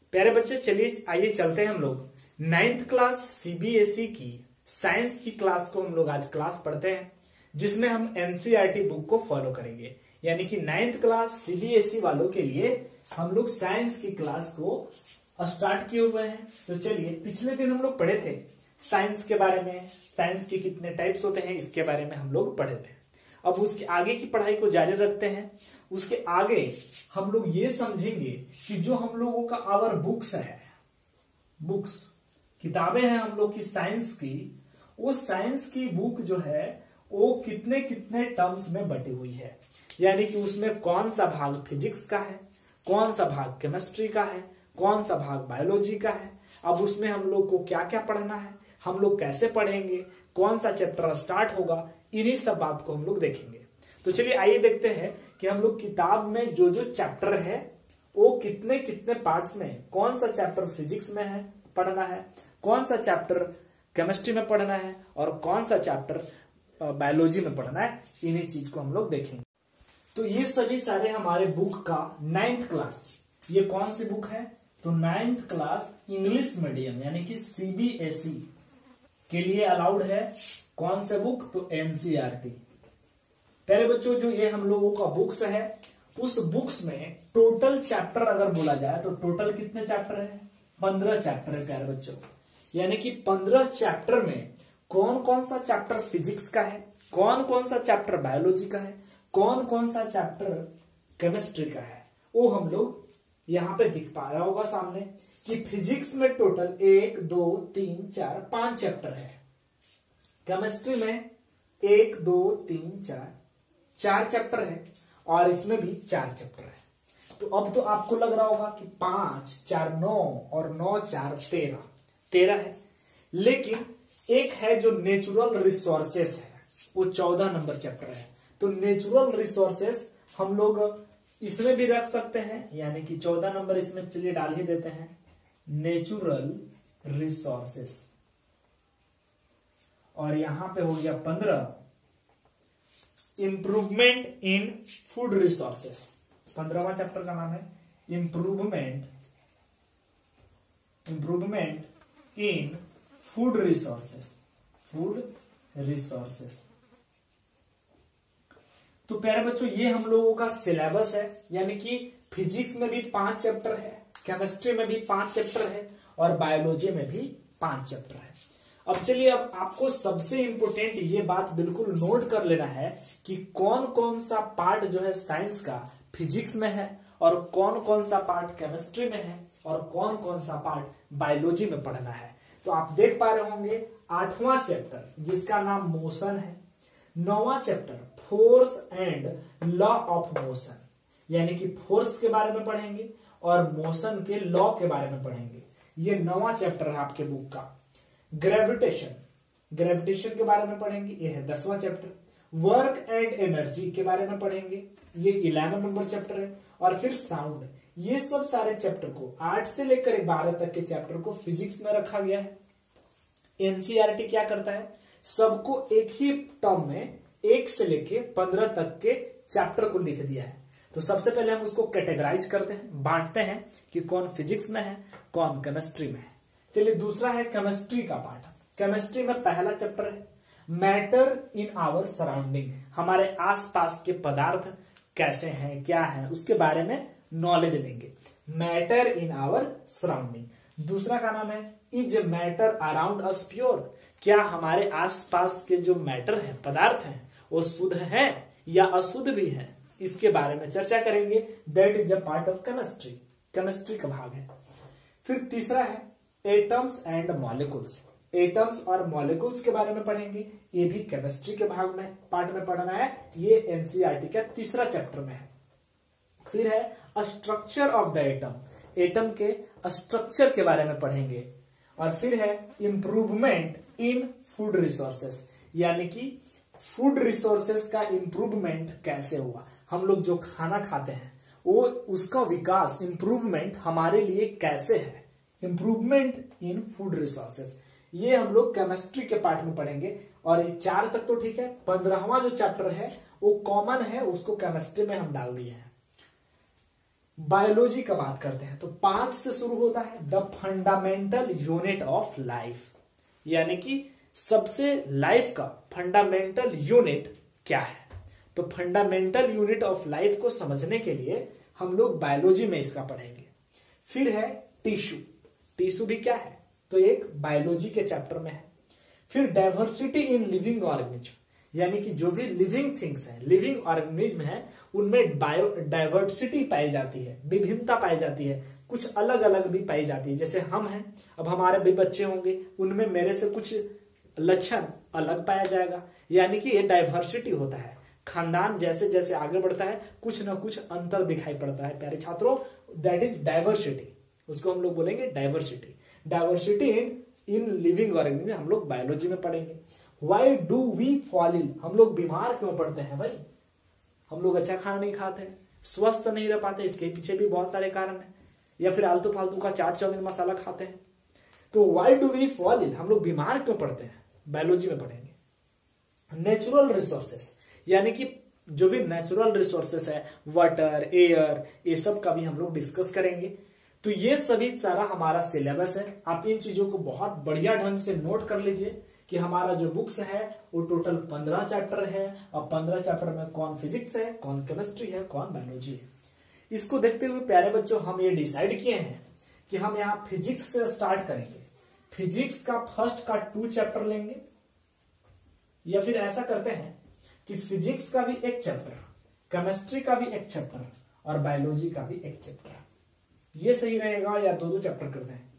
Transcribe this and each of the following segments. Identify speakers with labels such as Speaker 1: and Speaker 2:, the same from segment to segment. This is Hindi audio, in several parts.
Speaker 1: प्यारे बच्चे, चलिए आइए चलते हैं हम लोग 9th क्लास सीबीएसई की साइंस की क्लास को हम लोग आज क्लास पढ़ते हैं, जिसमें हम एनसीईआरटी बुक को फॉलो करेंगे। यानी कि 9th क्लास सीबीएसई वालों के लिए हम लोग साइंस की क्लास को स्टार्ट किए हुए हैं। तो चलिए, पिछले दिन हम लोग पढ़े थे साइंस के बारे में, साइंस के कितने टाइप्स होते हैं इसके बारे में हम लोग पढ़े थे। अब उसके आगे की पढ़ाई को जारी रखते हैं। उसके आगे हम लोग ये समझेंगे कि जो हम लोगों का आवर बुक्स है, बुक्स किताबें हैं हम लोग की साइंस की, वो साइंस की बुक जो है वो कितने कितने टर्म्स में बटी हुई है। यानी कि उसमें कौन सा भाग फिजिक्स का है, कौन सा भाग केमिस्ट्री का है, कौन सा भाग बायोलॉजी का है। अब उसमें हम लोग को क्या क्या पढ़ना है, हम लोग कैसे पढ़ेंगे, कौन सा चैप्टर स्टार्ट होगा, इन्हीं सब बात को हम लोग देखेंगे। तो चलिए आइए देखते हैं कि हम लोग किताब में जो जो चैप्टर है वो कितने कितने पार्ट्स में, कौन सा चैप्टर फिजिक्स में है पढ़ना है, कौन सा चैप्टर केमिस्ट्री में पढ़ना है और कौन सा चैप्टर बायोलॉजी में पढ़ना है। इन्हीं चीज को हम लोग देखेंगे। तो ये सभी सारे हमारे बुक का 9th क्लास, ये कौन सी बुक है, तो 9th क्लास इंग्लिश मीडियम यानी कि सीबीएसई के लिए अलाउड है। कौन से बुक, तो एनसीईआरटी। पहले बच्चों, जो ये हम लोगों का बुक्स है, उस बुक्स में टोटल चैप्टर अगर बोला जाए तो टोटल कितने चैप्टर है, 15 चैप्टर है प्यारे बच्चों। यानी कि 15 चैप्टर में कौन कौन सा चैप्टर फिजिक्स का है, कौन कौन सा चैप्टर बायोलॉजी का है, कौन कौन सा चैप्टर केमिस्ट्री का है, वो हम लोग यहां पे दिख पा रहा होगा सामने कि फिजिक्स में टोटल 1 2 3 4 5 चैप्टर है। केमिस्ट्री में 1 2 3 4 चैप्टर है और इसमें भी 4 चैप्टर है। तो अब तो आपको लग रहा होगा कि 5 4 9 और 9 4 13 है। लेकिन एक है जो नेचुरल रिसोर्सेस है, वो 14 नंबर चैप्टर है। तो नेचुरल रिसोर्सेस हम लोग इसमें भी रख सकते हैं, यानी कि 14 नंबर इसमें चलिए डाल ही देते हैं, नेचुरल रिसोर्सेस। और यहां पे हो गया 15, इंप्रूवमेंट इन फूड रिसोर्सेस। 15वां चैप्टर का नाम है improvement in food resources, food resources. तो प्यारे बच्चों, ये हम लोगों का सिलेबस है। यानी कि फिजिक्स में भी 5 चैप्टर है, केमिस्ट्री में भी 5 चैप्टर है और बायोलॉजी में भी 5 चैप्टर है। अब चलिए, अब आपको सबसे इंपोर्टेंट ये बात बिल्कुल नोट कर लेना है कि कौन कौन सा पार्ट जो है साइंस का फिजिक्स में है और कौन कौन सा पार्ट केमिस्ट्री में है और कौन कौन सा पार्ट बायोलॉजी में पढ़ना है। तो आप देख पा रहे होंगे 8वां चैप्टर जिसका नाम मोशन है, 9वां chapter force and law of motion, यानी कि फोर्स के बारे में पढ़ेंगे और मोशन के लॉ के बारे में पढ़ेंगे। ये 9वां चैप्टर है आपके बुक का। ग्रेविटेशन के बारे में पढ़ेंगे, ये है 10वां चैप्टर। वर्क एंड एनर्जी के बारे में पढ़ेंगे, ये 11 नंबर चैप्टर है। और फिर साउंड। ये सब सारे चैप्टर को 8 से लेकर 12 तक के चैप्टर को फिजिक्स में रखा गया है। एनसीईआरटी क्या करता है, सबको एक ही टर्म में 1 से लेके 15 तक के चैप्टर को लिख दिया है। तो सबसे पहले हम उसको कैटेगराइज करते हैं, बांटते हैं कि कौन फिजिक्स में है, कौन केमिस्ट्री में है। चलिए, दूसरा है केमिस्ट्री का पार्ट। केमिस्ट्री में पहला चैप्टर है मैटर इन आवर सराउंडिंग, हमारे आसपास के पदार्थ कैसे हैं, क्या है, उसके बारे में नॉलेज लेंगे। Matter in our surrounding. दूसरा का नाम है is matter around us pure, क्या हमारे आसपास के जो मैटर है, पदार्थ हैं, वो शुद्ध है या अशुद्ध भी है, इसके बारे में चर्चा करेंगे। That is a part of chemistry, chemistry का भाग है। फिर तीसरा है एटम्स एंड मॉलिक्यूल्स, एटम्स और मॉलिक्यूल्स के बारे में पढ़ेंगे। ये भी केमिस्ट्री के भाग में पार्ट में पढ़ना है, ये एनसीईआरटी का तीसरा चैप्टर में है। फिर है structure of the atom, atom के स्ट्रक्चर के बारे में पढ़ेंगे। और फिर है इंप्रूवमेंट इन फूड रिसोर्सेस, यानी कि फूड रिसोर्सेस का इंप्रूवमेंट कैसे हुआ, हम लोग जो खाना खाते हैं वो उसका विकास, इंप्रूवमेंट हमारे लिए कैसे है। इंप्रूवमेंट इन फूड रिसोर्सेस, ये हम लोग केमिस्ट्री के पार्ट में पढ़ेंगे। और ये 4 तक तो ठीक है, 15वां जो चैप्टर है वो कॉमन है, उसको केमिस्ट्री में हम डाल दिए हैं। बायोलॉजी का बात करते हैं तो 5 से शुरू होता है the fundamental unit of life, यानी कि सबसे लाइफ का फंडामेंटल यूनिट क्या है। तो फंडामेंटल यूनिट ऑफ लाइफ को समझने के लिए हम लोग बायोलॉजी में इसका पढ़ेंगे। फिर है टिश्यू, टिश्यू भी क्या है तो एक बायोलॉजी के चैप्टर में है। फिर डाइवर्सिटी इन लिविंग ऑर्गेनिज्म, यानी कि जो भी लिविंग थिंग्स है, लिविंग ऑर्गेनिज्म है, उनमें डाइवर्सिटी पाई जाती है, विभिन्नता पाई जाती है, कुछ अलग अलग भी पाई जाती है। जैसे हम हैं, अब हमारे भी बच्चे होंगे, उनमें मेरे से कुछ लक्षण अलग पाया जाएगा, यानी कि ये डाइवर्सिटी होता है। खानदान जैसे जैसे आगे बढ़ता है कुछ ना कुछ अंतर दिखाई पड़ता है प्यारे छात्रों, दैट इज डाइवर्सिटी, उसको हम लोग बोलेंगे diversity. Diversity in living organism हम लोग बायोलॉजी में पढ़ेंगे। Why do we fall ill, हम लोग बीमार क्यों पड़ते हैं भाई, हम लोग अच्छा खाना नहीं खाते हैं, स्वस्थ नहीं रह पाते, इसके पीछे भी बहुत सारे कारण है। या फिर आलतू फालतू का चाट चाउमीन मसाला खाते हैं। तो why do we fall ill, हम लोग बीमार क्यों पड़ते हैं, बायोलॉजी में पढ़ेंगे। नेचुरल रिसोर्सेस, यानी कि जो भी नेचुरल रिसोर्सेस है, वाटर, एयर, ये सब का भी हम लोग डिस्कस करेंगे। तो ये सभी सारा हमारा सिलेबस है। आप इन चीजों को बहुत बढ़िया ढंग से नोट कर लीजिए कि हमारा जो बुक्स है वो टोटल 15 चैप्टर है, और 15 चैप्टर में कौन फिजिक्स है, कौन केमिस्ट्री है, कौन बायोलॉजी है। इसको देखते हुए प्यारे बच्चों हम ये डिसाइड किए हैं कि हम यहाँ फिजिक्स से स्टार्ट करेंगे। फिजिक्स का फर्स्ट का 2 चैप्टर लेंगे, या फिर ऐसा करते हैं कि फिजिक्स का भी एक चैप्टर, केमिस्ट्री का भी एक चैप्टर, और बायोलॉजी का भी एक चैप्टर। ये सही रहेगा या 2-2 चैप्टर करते हैं?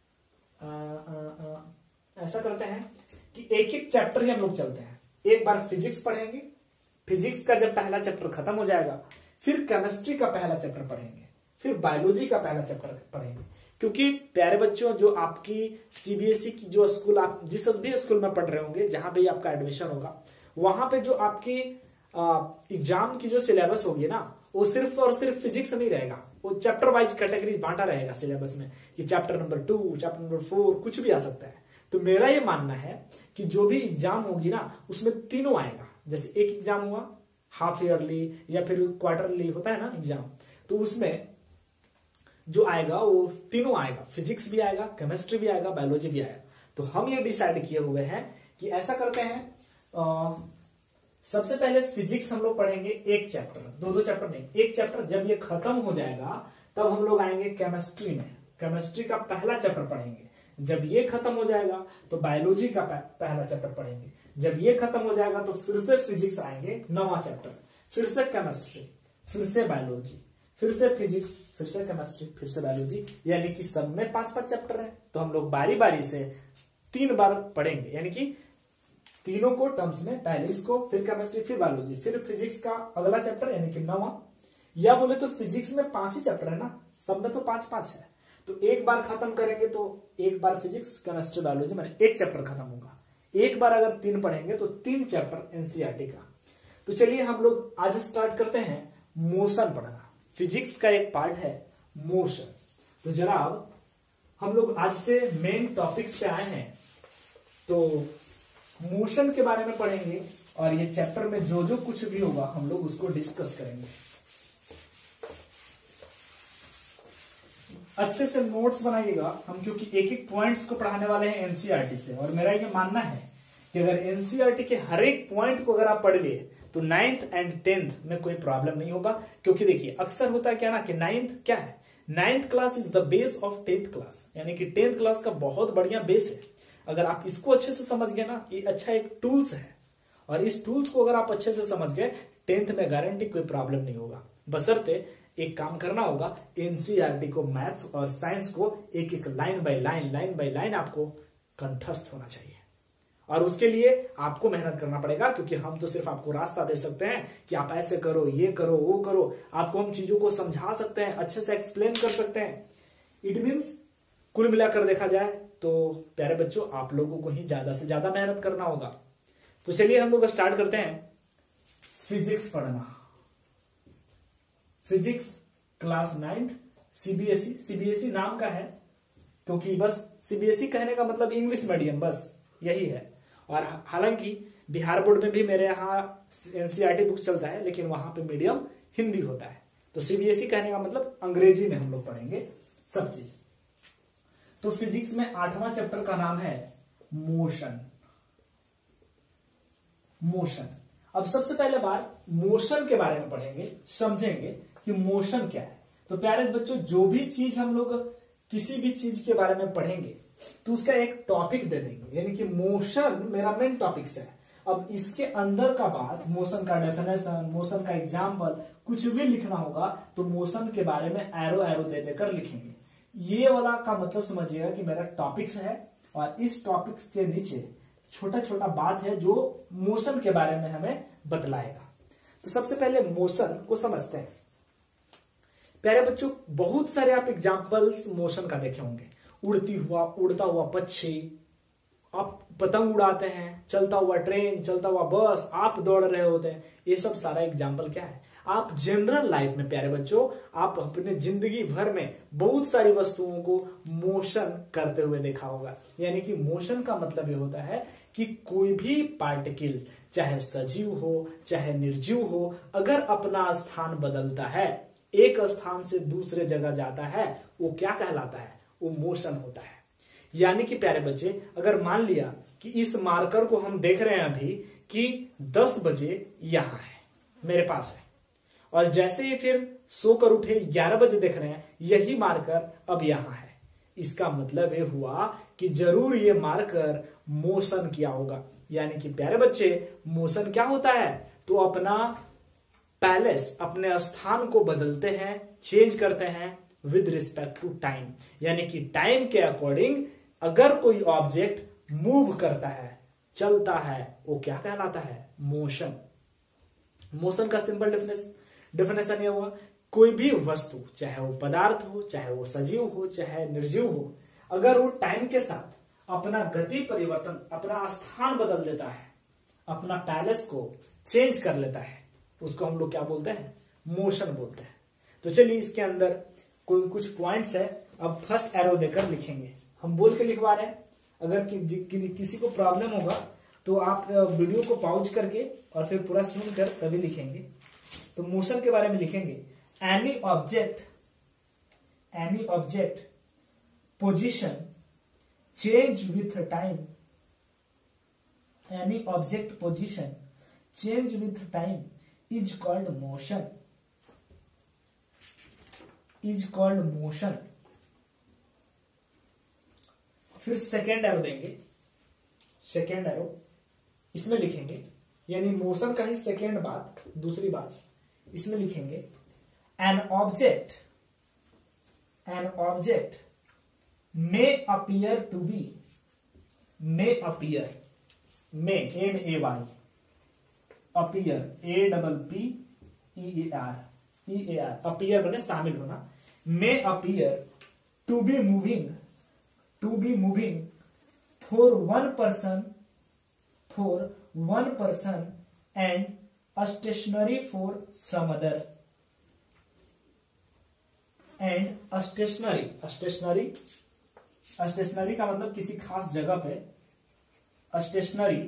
Speaker 1: ऐसा करते हैं कि एक एक चैप्टर ही हम लोग चलते हैं। एक बार फिजिक्स पढ़ेंगे, फिजिक्स का जब पहला चैप्टर खत्म हो जाएगा फिर केमिस्ट्री का पहला चैप्टर पढ़ेंगे, फिर बायोलॉजी का पहला चैप्टर पढ़ेंगे। क्योंकि प्यारे बच्चों, जो आपकी सीबीएसई की जो स्कूल, आप जिस भी स्कूल में पढ़ रहे होंगे, जहां पे आपका एडमिशन होगा, वहां पे जो आपकी एग्जाम की जो सिलेबस होगी ना, वो सिर्फ और सिर्फ फिजिक्स नहीं रहेगा, वो चैप्टर वाइज कैटेगरी बांटा रहेगा सिलेबस में, कि चैप्टर नंबर 2, चैप्टर नंबर 4, कुछ भी आ सकता है। तो मेरा ये मानना है कि जो भी एग्जाम होगी ना, उसमें तीनों आएगा। जैसे एक एग्जाम हुआ हाफ ईयरली या फिर क्वार्टरली होता है ना एग्जाम, तो उसमें जो आएगा वो तीनों आएगा, फिजिक्स भी आएगा, केमिस्ट्री भी आएगा, बायोलॉजी भी आएगा। तो हम ये डिसाइड किए हुए हैं कि ऐसा करते हैं, सबसे पहले फिजिक्स हम लोग पढ़ेंगे एक चैप्टर, 2-2 चैप्टर नहीं, एक चैप्टर। जब ये खत्म हो जाएगा तब हम लोग आएंगे केमिस्ट्री में, केमिस्ट्री का पहला चैप्टर पढ़ेंगे। जब ये खत्म हो जाएगा तो बायोलॉजी का पहला चैप्टर पढ़ेंगे। जब ये खत्म हो जाएगा तो फिर से फिजिक्स आएंगे, 9वां चैप्टर, फिर से केमिस्ट्री, फिर से बायोलॉजी, फिर से फिजिक्स, फिर से केमिस्ट्री, फिर से बायोलॉजी, यानी कि सब में 5-5 चैप्टर है। तो हम लोग बारी बारी से 3 बार पढ़ेंगे, यानी कि तीनों को टर्म्स में, पहले इसको, फिर केमिस्ट्री, फिर बायोलॉजी, फिर फिजिक्स का अगला चैप्टर यानी कि 9वां। या बोले तो फिजिक्स में 5 ही चैप्टर है ना, सब में तो 5-5 है। तो एक बार खत्म करेंगे तो एक बार फिजिक्स, केमिस्ट्री, बायोलॉजी, माने एक चैप्टर खत्म होगा। एक बार अगर 3 पढ़ेंगे तो 3 चैप्टर एनसीईआरटी का। तो चलिए हम लोग आज स्टार्ट करते हैं मोशन पढ़ना। फिजिक्स का एक पार्ट है मोशन। तो जनाब हम लोग आज से मेन टॉपिक्स पे आए हैं, तो मोशन के बारे में पढ़ेंगे, और ये चैप्टर में जो जो कुछ भी होगा हम लोग उसको डिस्कस करेंगे। अच्छे से नोट्स बनाइएगा हम, क्योंकि एक एक पॉइंट्स को पढ़ाने वाले हैं एनसीईआरटी से, और मेरा ये मानना है कि अगर एनसीईआरटी के हर एक पॉइंट को अगर आप पढ़ लिए तो 9th एंड 10th में कोई प्रॉब्लम नहीं होगा। क्योंकि देखिए अक्सर होता है क्या ना कि 9th क्या है, 9th class is the base of 10th class, यानी कि 10th क्लास का बहुत बढ़िया बेस है। अगर आप इसको अच्छे से समझ गए ना, ये अच्छा एक टूल्स है, और इस टूल्स को अगर आप अच्छे से समझ गए 10th में गारंटी कोई प्रॉब्लम नहीं होगा। बशर्ते एक काम करना होगा, एनसीईआरटी को, मैथ्स और साइंस को एक एक लाइन बाय लाइन आपको कंठस्थ होना चाहिए, और उसके लिए आपको मेहनत करना पड़ेगा। क्योंकि हम तो सिर्फ आपको रास्ता दे सकते हैं कि आप ऐसे करो, ये करो, वो करो, आपको हम चीजों को समझा सकते हैं, अच्छे से एक्सप्लेन कर सकते हैं। इट मीन्स कुल मिलाकर देखा जाए तो प्यारे बच्चों आप लोगों को ही ज्यादा से ज्यादा मेहनत करना होगा। तो चलिए हम लोग स्टार्ट करते हैं फिजिक्स पढ़ना। फिजिक्स क्लास 9th, सीबीएसई नाम का है, क्योंकि बस सीबीएसई कहने का मतलब इंग्लिश मीडियम, बस यही है। और हालांकि बिहार बोर्ड में भी मेरे यहाँ एनसीईआरटी बुक्स चलता है, लेकिन वहां पे मीडियम हिंदी होता है। तो सीबीएसई कहने का मतलब अंग्रेजी में हम लोग पढ़ेंगे सब चीज। तो फिजिक्स में 8वां चैप्टर का नाम है मोशन। मोशन। अब सबसे पहले बार मोशन के बारे में पढ़ेंगे, समझेंगे कि मोशन क्या है। तो प्यारे बच्चों, जो भी चीज हम लोग किसी भी चीज के बारे में पढ़ेंगे तो उसका एक टॉपिक दे देंगे, यानी कि मोशन मेरा मेन टॉपिक है। अब इसके अंदर का बात, मोशन का डेफिनेशन, मोशन का एग्जाम्पल, कुछ भी लिखना होगा तो मोशन के बारे में एरो एरो दे देकर लिखेंगे। ये वाला का मतलब समझिएगा कि मेरा टॉपिक्स है और इस टॉपिक्स के नीचे छोटा छोटा बात है जो मोशन के बारे में हमें बतलाएगा। तो सबसे पहले मोशन को समझते हैं। प्यारे बच्चों, बहुत सारे आप एग्जाम्पल्स मोशन का देखे होंगे। उड़ता हुआ पक्षी, आप पतंग उड़ाते हैं, चलता हुआ ट्रेन, चलता हुआ बस, आप दौड़ रहे होते हैं। ये सब सारा एग्जाम्पल क्या है? आप जनरल लाइफ में प्यारे बच्चों, आप अपने जिंदगी भर में बहुत सारी वस्तुओं को मोशन करते हुए देखा होगा। यानी कि मोशन का मतलब ये होता है कि कोई भी पार्टिकल, चाहे सजीव हो चाहे निर्जीव हो, अगर अपना स्थान बदलता है, एक स्थान से दूसरे जगह जाता है, वो क्या कहलाता है? वो मोशन होता है। यानी कि प्यारे बच्चे, अगर मान लिया कि इस मार्कर को हम देख रहे हैं अभी कि 10 बजे यहां है, मेरे पास है, और जैसे ही फिर सोकर उठे 11 बजे देख रहे हैं, यही मार्कर अब यहां है। इसका मतलब ये हुआ कि जरूर ये मार्कर मोशन किया होगा। यानी कि प्यारे बच्चे, मोशन क्या होता है? तो अपना पैलेस, अपने स्थान को बदलते हैं, चेंज करते हैं विद रिस्पेक्ट टू टाइम। यानी कि टाइम के अकॉर्डिंग अगर कोई ऑब्जेक्ट मूव करता है, चलता है, वो क्या कहलाता है? मोशन। मोशन का सिंपल डेफिनेशन ये हुआ, कोई भी वस्तु, चाहे वो पदार्थ हो, चाहे वो सजीव हो, चाहे निर्जीव हो, अगर वो टाइम के साथ अपना गति परिवर्तन, अपना स्थान बदल देता है, अपना पैलेस को चेंज कर लेता है, उसको हम लोग क्या बोलते हैं? मोशन बोलते हैं। तो चलिए, इसके अंदर कोई कुछ पॉइंट्स है। अब फर्स्ट एरो देकर लिखेंगे, हम बोल के लिखवा रहे हैं। अगर किसी को प्रॉब्लम होगा तो आप वीडियो को पॉज करके और फिर पूरा सुनकर तभी लिखेंगे। तो मोशन के बारे में लिखेंगे, any object position change with time, any object position change with time is called motion, is called motion. फिर सेकेंड एरो देंगे, सेकेंड एरो इसमें लिखेंगे, यानी मोशन का ही सेकेंड बात, दूसरी बात इसमें लिखेंगे, an object may appear to be, may appear, may MAY, appear APPEAR, appear बने शामिल होना, may appear to be moving for one person and stationary for some other, and stationary का मतलब किसी खास जगह पे, स्टेशनरी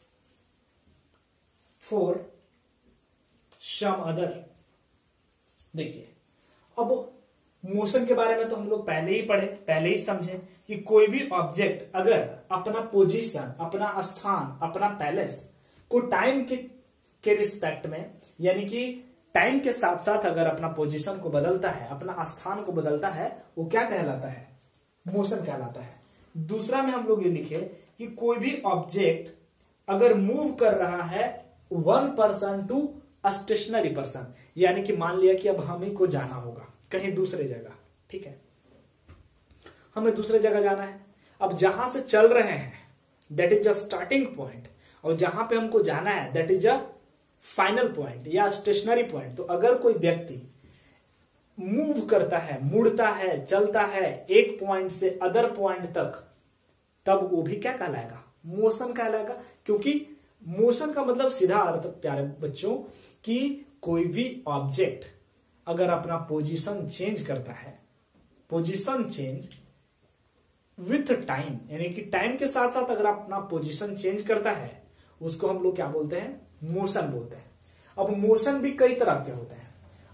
Speaker 1: फॉर सम अदर। देखिए, अब मोशन के बारे में तो हम लोग पहले ही पढ़े, पहले ही समझे कि कोई भी ऑब्जेक्ट अगर अपना पोजीशन, अपना स्थान, अपना पैलेस को टाइम के रिस्पेक्ट में, यानी कि टाइम के साथ साथ अगर अपना पोजीशन को बदलता है, अपना स्थान को बदलता है, वो क्या कहलाता है? मोशन कहलाता है। दूसरा में हम लोग ये लिखे कि कोई भी ऑब्जेक्ट अगर मूव कर रहा है one person to stationary person, यानी कि मान लिया कि अब हमें को जाना होगा कहीं दूसरे जगह, ठीक है, हमें दूसरे जगह जाना है। अब जहां से चल रहे हैं that is a starting point, और जहां पे हमको जाना है that is a final point या स्टेशनरी पॉइंट। तो अगर कोई व्यक्ति मूव करता है, मुड़ता है, चलता है एक पॉइंट से अदर पॉइंट तक, तब वो भी क्या कहलाएगा? मोशन कहलाएगा। क्योंकि मोशन का मतलब सीधा अर्थ प्यारे बच्चों कि कोई भी ऑब्जेक्ट अगर अपना पोजीशन चेंज करता है, पोजीशन चेंज विथ टाइम, यानी कि टाइम के साथ साथ अगर अपना पोजीशन चेंज करता है, उसको हम लोग क्या बोलते हैं? मोशन बोलते हैं। अब मोशन भी कई तरह के होते हैं।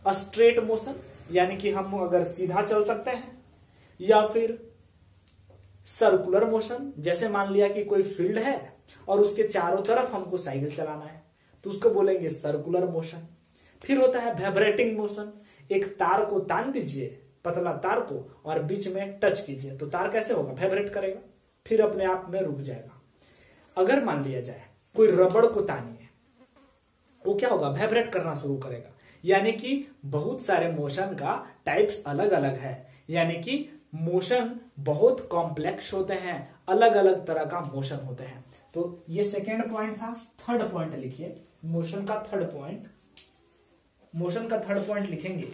Speaker 1: स्ट्रेट मोशन यानी कि हम अगर सीधा चल सकते हैं, या फिर सर्कुलर मोशन, जैसे मान लिया कि कोई फील्ड है और उसके चारों तरफ हमको साइकिल चलाना है तो उसको बोलेंगे सर्कुलर मोशन। फिर होता है वाइब्रेटिंग मोशन, एक तार को तान दीजिए, पतला तार को, और बीच में टच कीजिए तो तार कैसे होगा, वाइब्रेट करेगा, फिर अपने आप में रुक जाएगा। अगर मान लिया जाए कोई रबड़ को तानिए, वो क्या होगा, वाइब्रेट करना शुरू करेगा। यानी कि बहुत सारे मोशन का टाइप्स अलग अलग है, यानी कि मोशन बहुत कॉम्प्लेक्स होते हैं, अलग अलग तरह का मोशन होते हैं। तो ये सेकेंड पॉइंट था। थर्ड पॉइंट लिखिए, मोशन का थर्ड पॉइंट। मोशन का थर्ड पॉइंट लिखेंगे,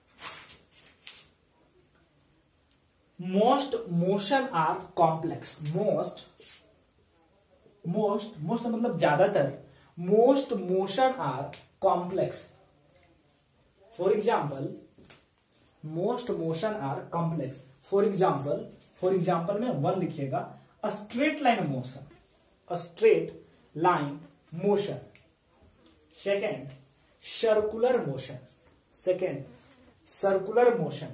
Speaker 1: most motion are complex. Most मतलब ज्यादातर, most motion are complex. For example, most motion are complex. For example में 1 लिखिएगा, a straight line motion, a straight line motion. Second, circular motion, second circular motion.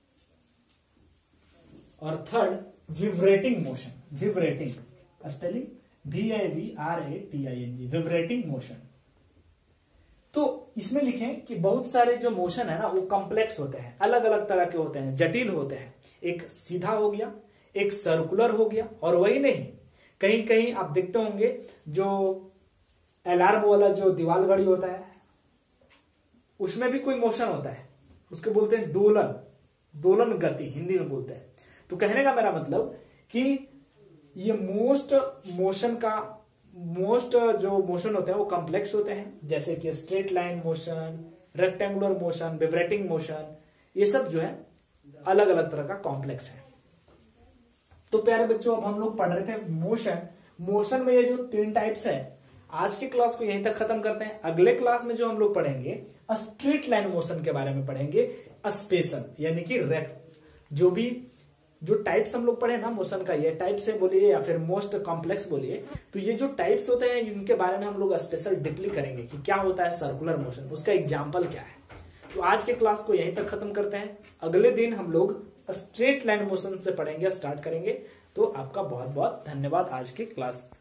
Speaker 1: और third, vibrating motion, vibrating spelling VIVRATING, vibrating motion. तो इसमें लिखें कि बहुत सारे जो मोशन है ना वो कॉम्प्लेक्स होते हैं, अलग अलग तरह के होते हैं, जटिल होते हैं। एक सीधा हो गया, एक सर्कुलर हो गया, और वही नहीं, कहीं कहीं आप देखते होंगे जो अलार्म वाला जो दीवार घड़ी होता है उसमें भी कोई मोशन होता है, उसको बोलते हैं दोलन, दोलन गति हिंदी में बोलते हैं। तो कहने का मेरा मतलब कि ये मोस्ट जो मोशन होते हैं वो कॉम्प्लेक्स होते हैं, जैसे कि straight line motion, rectangular motion, vibrating motion, ये सब जो है अलग अलग तरह का कॉम्प्लेक्स है। तो प्यारे बच्चों, अब हम लोग पढ़ रहे थे मोशन में ये जो 3 टाइप्स है। आज की क्लास को यहीं तक खत्म करते हैं। अगले क्लास में जो हम लोग पढ़ेंगे स्ट्रेट लाइन मोशन के बारे में पढ़ेंगे, स्पेशल यानी कि जो टाइप्स हम लोग पढ़े ना मोशन का, ये टाइप से बोलिए या फिर मोस्ट कॉम्प्लेक्स बोलिए, तो ये जो टाइप्स होते हैं इनके बारे में हम लोग स्पेशल डीपली करेंगे कि क्या होता है सर्कुलर मोशन, उसका एग्जाम्पल क्या है। तो आज के क्लास को यहीं तक खत्म करते हैं। अगले दिन हम लोग स्ट्रेट लाइन मोशन से पढ़ेंगे, स्टार्ट करेंगे। तो आपका बहुत बहुत धन्यवाद आज की क्लास